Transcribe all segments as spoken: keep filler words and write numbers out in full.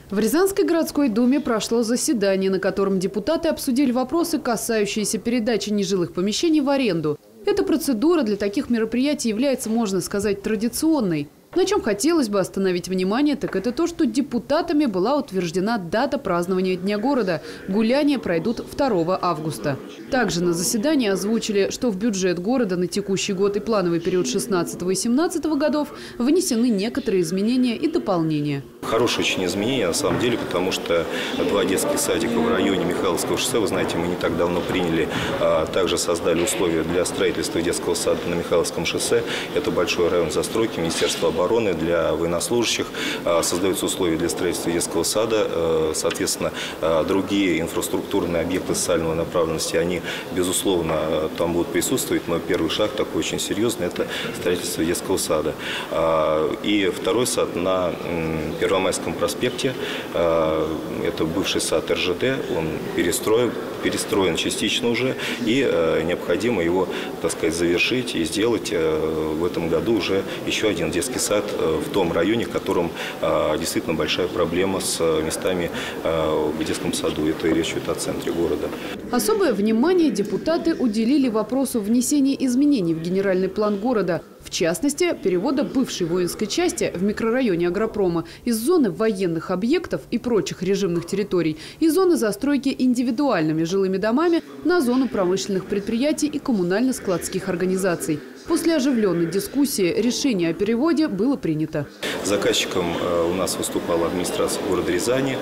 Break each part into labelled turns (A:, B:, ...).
A: В Рязанской городской думе прошло заседание, на котором депутаты обсудили вопросы, касающиеся передачи нежилых помещений в аренду. Эта процедура для таких мероприятий является, можно сказать, традиционной. На чем хотелось бы остановить внимание, так это то, что депутатами была утверждена дата празднования Дня города. Гуляния пройдут второго августа. Также на заседании озвучили, что в бюджет города на текущий год и плановый период шестнадцатого и семнадцатого годов внесены некоторые изменения и дополнения.
B: Хорошее очень изменение, на самом деле, потому что два детских садика в районе Михайловского шоссе, вы знаете, мы не так давно приняли, а также создали условия для строительства детского сада на Михайловском шоссе. Это большой район застройки, Министерство обороны для военнослужащих. Создаются условия для строительства детского сада. Соответственно, другие инфраструктурные объекты социальной направленности, они, безусловно, там будут присутствовать, но первый шаг такой очень серьезный – это строительство детского сада. И второй сад на Первомайском проспекте, это бывший сад эр жэ дэ, он перестроен, перестроен частично уже, и необходимо его, так сказать, завершить и сделать в этом году уже еще один детский сад в том районе, в котором действительно большая проблема с местами в детском саду. Это и речь идет о центре города.
A: Особое внимание депутаты уделили вопросу внесения изменений в генеральный план города. В частности, перевода бывшей воинской части в микрорайоне Агропрома из зоны военных объектов и прочих режимных территорий и зоны застройки индивидуальными жилыми домами на зону промышленных предприятий и коммунально-складских организаций. После оживленной дискуссии решение о переводе было принято.
B: Заказчиком у нас выступала администрация города Рязани.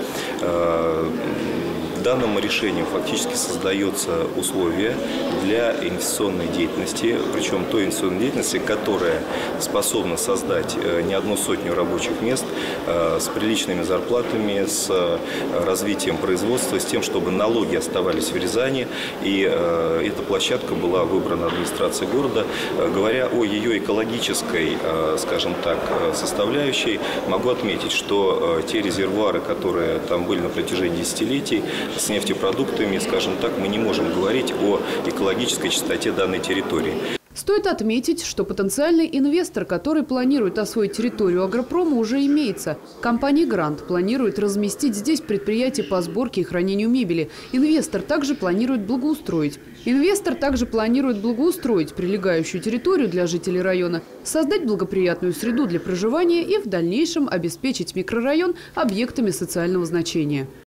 B: Данным решением фактически создаются условия для инвестиционной деятельности, причем той инвестиционной деятельности, которая способна создать не одну сотню рабочих мест с приличными зарплатами, с развитием производства, с тем, чтобы налоги оставались в Рязани. И эта площадка была выбрана администрацией города. Говоря о ее экологической, скажем так, составляющей, могу отметить, что те резервуары, которые там были на протяжении десятилетий, с нефтепродуктами, скажем так, мы не можем говорить о экологической чистоте данной территории.
A: Стоит отметить, что потенциальный инвестор, который планирует освоить территорию Агропрома, уже имеется. Компания «Грант» планирует разместить здесь предприятие по сборке и хранению мебели. Инвестор также планирует благоустроить. Инвестор также планирует благоустроить прилегающую территорию для жителей района, создать благоприятную среду для проживания и в дальнейшем обеспечить микрорайон объектами социального значения.